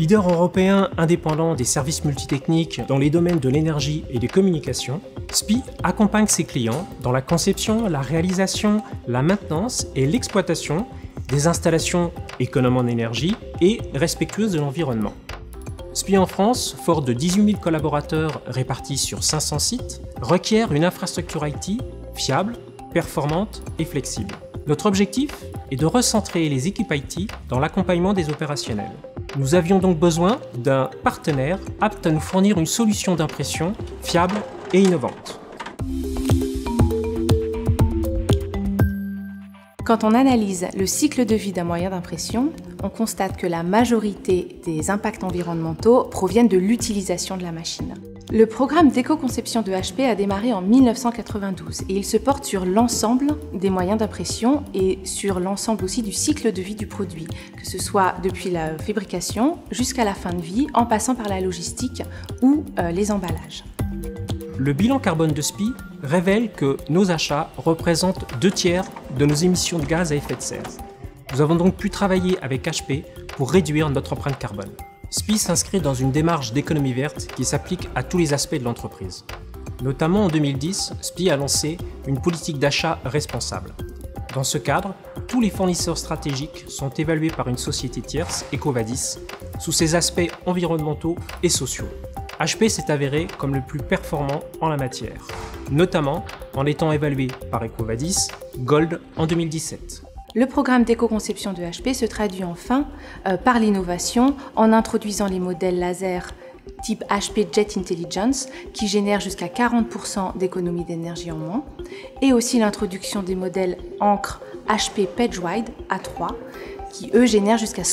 Leader européen indépendant des services multitechniques dans les domaines de l'énergie et des communications, SPIE accompagne ses clients dans la conception, la réalisation, la maintenance et l'exploitation des installations économes en énergie et respectueuses de l'environnement. SPIE en France, fort de 18 000 collaborateurs répartis sur 500 sites, requiert une infrastructure IT fiable, performante et flexible. Notre objectif est de recentrer les équipes IT dans l'accompagnement des opérationnels. Nous avions donc besoin d'un partenaire apte à nous fournir une solution d'impression fiable et innovante. Quand on analyse le cycle de vie d'un moyen d'impression, on constate que la majorité des impacts environnementaux proviennent de l'utilisation de la machine. Le programme d'éco-conception de HP a démarré en 1992 et il se porte sur l'ensemble des moyens d'impression et sur l'ensemble aussi du cycle de vie du produit, que ce soit depuis la fabrication jusqu'à la fin de vie, en passant par la logistique ou les emballages. Le bilan carbone de SPIE révèle que nos achats représentent 2/3 de nos émissions de gaz à effet de serre. Nous avons donc pu travailler avec HP pour réduire notre empreinte carbone. SPIE s'inscrit dans une démarche d'économie verte qui s'applique à tous les aspects de l'entreprise. Notamment en 2010, SPIE a lancé une politique d'achat responsable. Dans ce cadre, tous les fournisseurs stratégiques sont évalués par une société tierce, EcoVadis, sous ses aspects environnementaux et sociaux. HP s'est avéré comme le plus performant en la matière, notamment en étant évalué par EcoVadis Gold en 2017. Le programme d'éco-conception de HP se traduit enfin par l'innovation en introduisant les modèles laser type HP Jet Intelligence qui génèrent jusqu'à 40% d'économie d'énergie en moins et aussi l'introduction des modèles encre HP PageWide A3 qui eux génèrent jusqu'à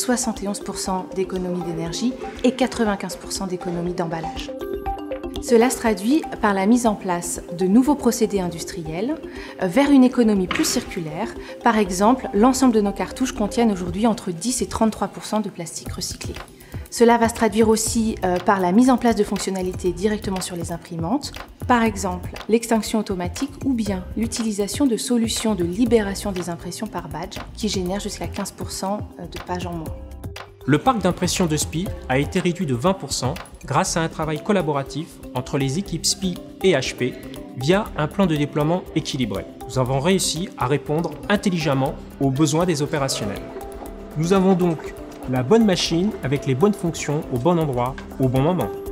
71% d'économie d'énergie et 95% d'économie d'emballage. Cela se traduit par la mise en place de nouveaux procédés industriels vers une économie plus circulaire. Par exemple, l'ensemble de nos cartouches contiennent aujourd'hui entre 10 et 33% de plastique recyclé. Cela va se traduire aussi par la mise en place de fonctionnalités directement sur les imprimantes, par exemple l'extinction automatique ou bien l'utilisation de solutions de libération des impressions par badge qui génèrent jusqu'à 15% de pages en moins. Le parc d'impression de SPIE a été réduit de 20% grâce à un travail collaboratif entre les équipes SPIE et HP via un plan de déploiement équilibré. Nous avons réussi à répondre intelligemment aux besoins des opérationnels. Nous avons donc la bonne machine avec les bonnes fonctions au bon endroit, au bon moment.